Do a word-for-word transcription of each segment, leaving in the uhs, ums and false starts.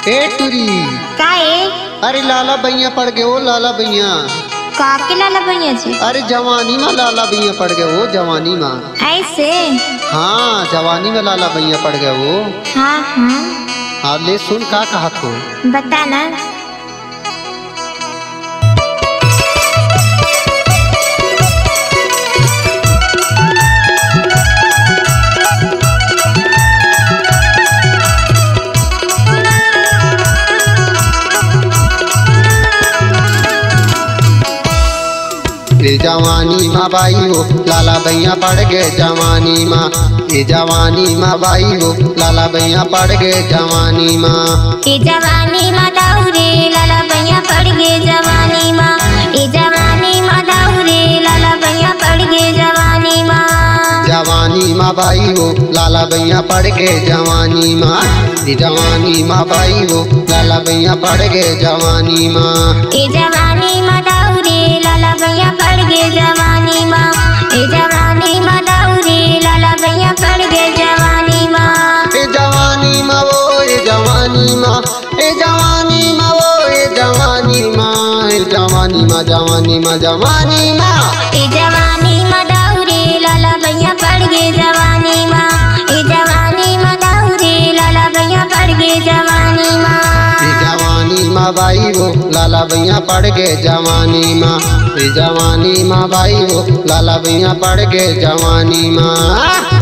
ए टुरी का है? अरे लाला भैया पड़ गए वो लाला भैया। का के लाला भैया जी? अरे जवानी में लाला भैया पड़ गए वो जवानी में। ऐसे? हाँ जवानी में लाला भैया पड़ गए वो। हाँ हाँ हाँ ले सुन का कहा तो बता ना। ए जवानी माँ बाई हो लाला भैया पड़ गए जवानी माँ। ए जवानी माँ बाई हो लाला भैया पड़ गए जवानी माँ। ए जवानी माँ दाऊरे लाला भैया पड़ गए जवानी माँ। ए जवानी माँ दाऊरे लाला भैया पड़ गए जवानी माँ। जवानी माँ बाई हो लाला भैया पड़ गए जवानी माँ। ए जवानी माँ बाई हो लाला भैया पड़ गए जवानी माँ। ए जवानी माँ दाऊरे लाला भैया पड़ गए जवानी माँ। ए जवानी माँ दाऊरे लाला भैया पड़ गए जवानी माँ। ए जवानी माँ वो ए जवानी माँ ए जवानी माँ वो ए जवानी माँ ए जवानी माँ जवानी माँ जवानी माँ। ए जवानी माँ दाऊरे लाला भैया पड़ गए जवानी माँ। ए जवानी माँ दाऊरे लाला भैया पड़ गए जवानी माँ। ए जवानी माँ बाई हो लाला भैया पड़ गए जवानी माँ। ए जवानी माँ बाई हो लाला भैया पड़ गए जवानी माँ।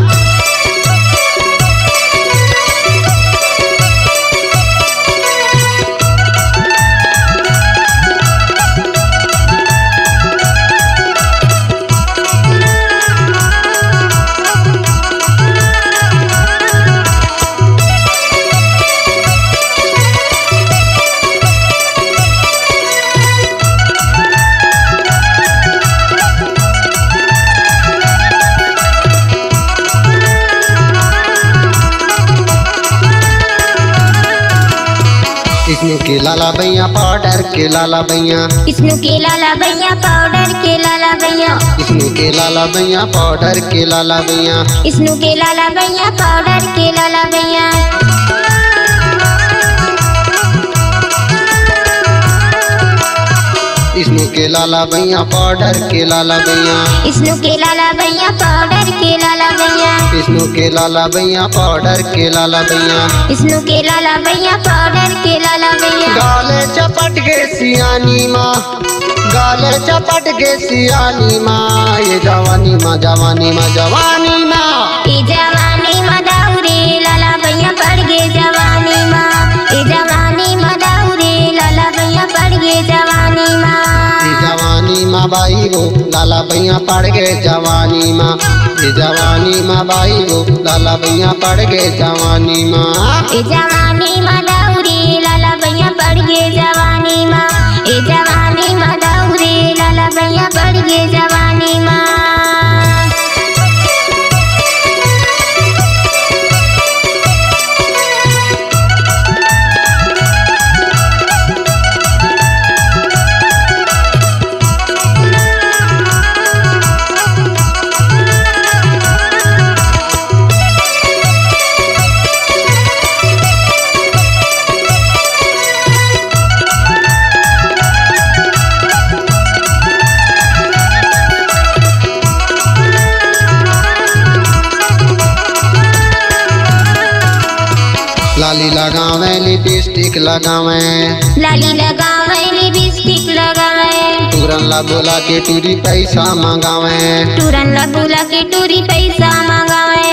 इसनु के लाला भैया पाउडर के लाला भैया। इसनु के लाला भैया पाउडर के लाला भैया। इसनु के लाला भैया पाउडर के लाला भैया। इसनु के लाला भैया पाउडर के लाला भैया। इसनु के लाला भैया पाउडर के लाला भैया। इसनु के लाला भैया पाउडर के लाला भैया। इसनु के लाला भैया पाउडर के लाला भैया। इसनु के लाला भैया पाउडर के लाला भैया। गाले चपट के सियानी माँ गाले चपट के सियानी माँ। ये जवानी माँ जवानी माँ जवानी माँ। ए जवानी माँ दाऊरे लाला भैया पड़ गए जवानी माँ। ए जवानी माँ दाऊरे लाला भैया पड़ गए जवानी माँ। ए जवानी माँ बाई हो लाला भैया पड़ गए जवानी माँ। ए जवानी माँ बाई हो लाला भैया पड़ गए जवानी माँ। ए जवानी माँ दाऊरे लाला भैया पड़ गए जवानी माँ। ए जवानी माँ दाऊरे लाला भैया पड़ गए जवानी माँ। लाली लगावे लिपस्टिक लगावे। लाली लगावे लिपस्टिक लगावे। तुरन ला बोला के टूरी पैसा मंगावे। तुरन ला बोला के टूरी पैसा मंगावे।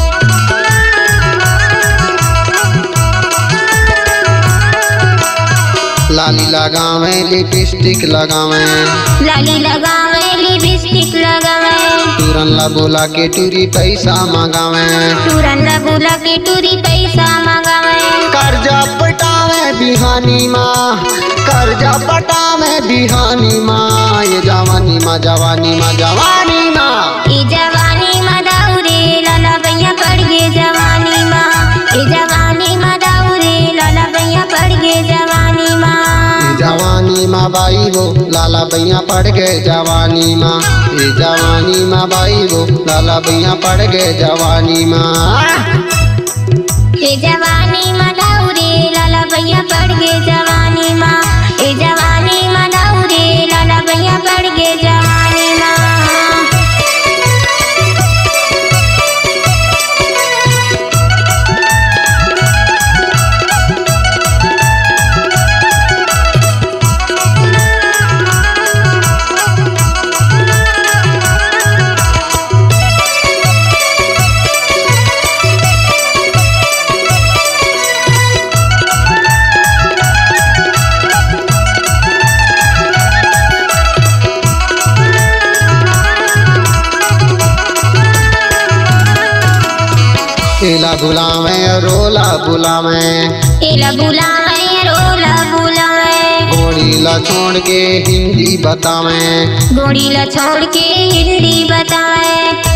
लाली लगावे लिपस्टिक लगावे। लाली लगावे लिपस्टिक लगावे। तुरन ला बोला के टूरी पैसा मंगावे। तुरन ला बोला के टूरी पैसा मंगावे। कर्जा पटावे बिहानी माँ कर्जा पटावे बिहानी माँ। ये जवानी माँ जवानी माँ जवानी माँ। ए जवानी माँ दाऊरे लाला भैया पड़ गए जवानी माँ। ए जवानी माँ दाऊरे लाला भैया पड़ गए जवानी माँ। जवानी माँ बाई हो लाला भैया पड़ गए जवानी माँ। ये जवानी माँ बाई हो लाला भैया पड़ गए जवानी माँ। ये जवानी माँ दाऊरे लाला भैया गे जवानी माँ ए जवानी माँ दौरे लाला भैया पड़ गे जवानी माँ। एला बुलावे रोला बुलावे एला बुलावे रोला बुलावे गोड़ी ला छोड़ के हिंदी बतावे गोड़ी ला छोड़ के हिंदी बतावे।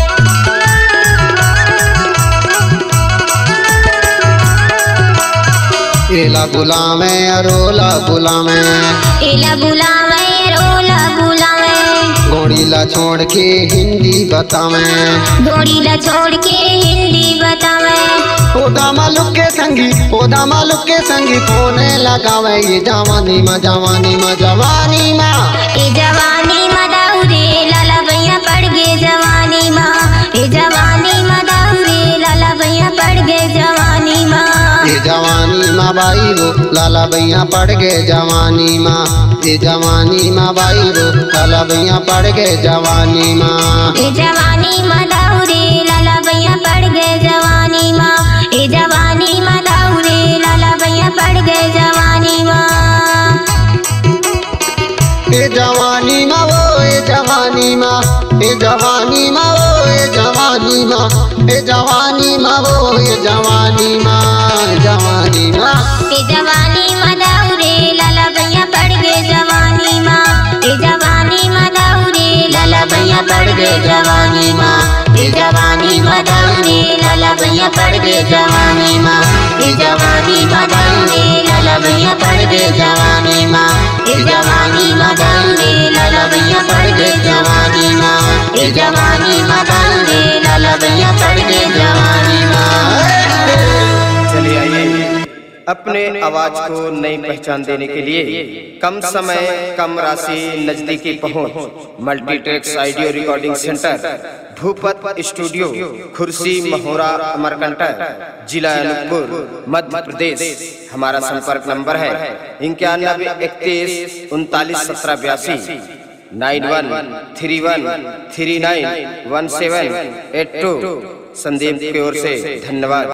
एला बुलावे रोला बुलावे एला बुलावे रोला बुलावे गोड़ी ला छोड़ के हिंदी बतावे गोड़ी ला छोड़ के हिंदी बतावे। ओदा मालुक के संगी ओदा मालुक के संगी फोने लगावे ये जवानी माँ जवानी माँ जवानी माँ ए जवानी माँ दौरे लाला भैया पड़ गे जवानी माँ ए जवानी माँ दौरे लाला भैया पड़ गे जवानी माँ। ये जवानी माँ बाई वो लाला भैया पड़ गए जवानी माँ ये जवानी माँ बाई वो लाला भैया पड़ गए जवानी माँ। ए जवानी माँ दौरे लाला भैया पड़ गे जवानी माँ ए जवानी माँ दौरे लाला भैया पड़ गे जवानी माँ। ए जवानी माँ वो ए जवानी माँ ए जवानी माँ वो ए जवानी माँ ए जवानी माँ वो ए जवानी माँ जवानी माँ ए जवानी माँ दौरे लाला भैया पड़ गे जवानी माँ ए जवानी माँ दौरे लाला भैया पड़ गे जवानी माँ ए जवानी माँ दौरे लाला भैया पड़ गे जवानी माँ ए जवानी माँ दौरे लाला भैया पड़ गे जवानी माँ ए जवानी माँ दौरे लाला भैया पड़ गे जवानी माँ ए जवानी माँ दौरे लाला भैया पड़ गे जवानी माँ। चलिए आइए अपने आवाज को नई पहचान देने के लिए कम समय कम राशि नजदीकी पहुंच multi tracks audio recording centre Bhupat studio Khursi Mahora Amarkantak जिला अनूपपुर मध्य प्रदेश। हमारा संपर्क नंबर है इक्यानबे इकतीस उनतालीस सत्रह बयासी nine one three one three nine one seven eight two. Sandeep की ओर से धन्यवाद।